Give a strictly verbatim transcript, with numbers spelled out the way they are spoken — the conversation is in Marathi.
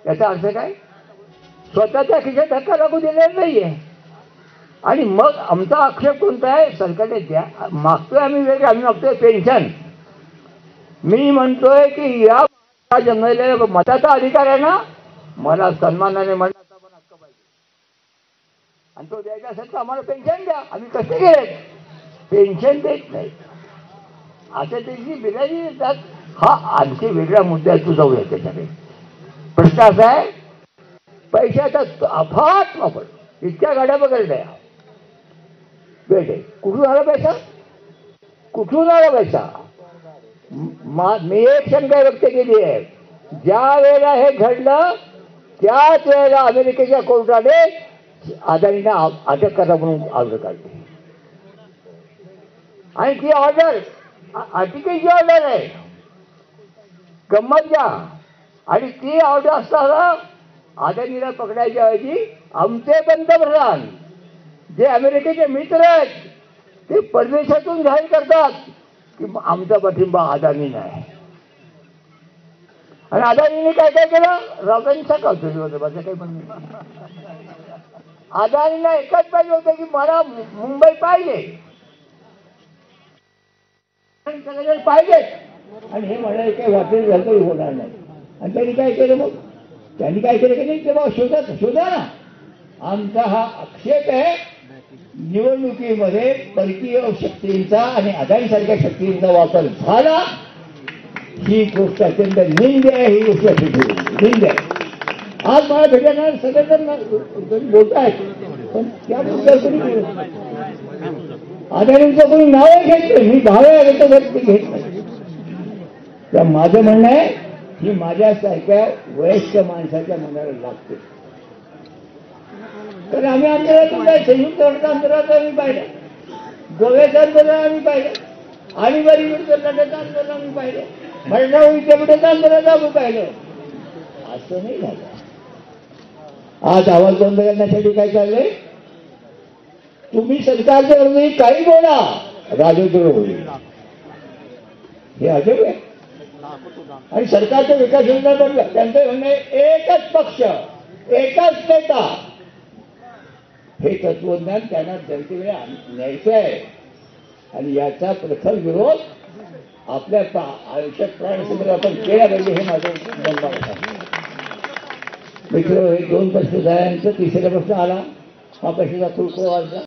याचा अर्थ काय? स्वतःच्या खिशात धक्का लागू दिलेला नाहीये. आणि मग आमचा आक्षेप कोणता आहे? सरकारने द्या मागतोय आम्ही वेगळं, आम्ही मागतोय पेन्शन. मी म्हणतोय की या जन्मलेल्या मताचा अधिकार आहे ना, मला सन्मानाने म्हणण्याचा पण हक्क पाहिजे. आणि तो द्यायचा असेल तर आम्हाला पेन्शन द्या. आम्ही कसे घेत? पेन्शन देत नाही असं त्याची बिलाजी देतात. हा आणखी वेगळ्या मुद्द्यात जाऊया. त्याच्याकडे प्रश्न असा आहे, पैशाचा अफाट वापर. इतक्या गाड्या बघायला बेटे कुठून आला पैसा? कुठून आला पैसा? मी एक शंका व्यक्त केली आहे. ज्या वेळेला हे घडलं त्याच वेळेला अमेरिकेच्या कोर्टाने अदानींना अटक करा म्हणून ऑर्डर काढली. आणि ती ऑर्डर अटकेची ऑर्डर आहे. गंमत घ्या. आणि ती ऑर्डर असताना अदानीला पकडायच्या ऐवजी आमचे पंतप्रधान जे अमेरिकेचे मित्र आहेत ते परदेशातून जाहीर करतात की आमचा पाठिंबा अदानी आहे. आणि अदानीने काय काय केलं? राऊतांनी सकाळचं होतं माझं काही म्हणणं. अदानीला एकच पाहिजे होतं की मला मुंबई पाहिजे पाहिजे. आणि हे म्हणाले काही वाटेल झालं तरी होणार नाही. आणि त्यांनी काय केलं? मग त्यांनी काय केलं की नाही, तेव्हा शोधा शोधा ना. आमचा हा आक्षेप आहे, निवडणुकीमध्ये परकीय शक्तींचा आणि अदानीसारख्या शक्तींचा वापर झाला. ही गोष्ट अत्यंत निंद्य आहे. ही गोष्ट निंद्य आहे. आज मला भेटणार सगळेजण बोलत आहेत, पण त्याबद्दल कोणी बोलत अदानींचं कोणी नावं घेत नाही. मी भावे घेतो घेत नाही. तर माझं म्हणणं आहे की माझ्यासारख्या वयस्क माणसाच्या मनाला लागते. तर आम्ही आंदोलनातून काय संयुक्त आंदोलनात आम्ही पाहिलं, गोव्याचं आंदोलन आम्ही पाहिलं, आणीबाणी विरुद्ध लढ्याचं आंदोलन आम्ही पाहिलं, मराठा विद्यापीठाचं आंदोलन आम्ही पाहिलं. असं नाही झालं. आज आवाज बंद करण्यासाठी काय चाललंय? तुम्ही सरकारच्या विरोधी काही बोला, राजद्रोह होईल. हे अजब आहे. आणि सरकारच्या विकास योजना बनल्या. त्यांचं म्हणणं एकच पक्ष एकच नेता, हे तत्वज्ञान त्यांना जनतेकडे न्यायचं आहे. आणि याचा प्रखर विरोध आपल्या आयुष्यात प्राणसंग्रह आपण केला पाहिजे, हे माझं म्हणणं आहे. मित्र, हे दोन प्रश्न झाल्यानंतर तिसरा प्रश्न आला. हा प्रश्नाचा तुळको वाजला.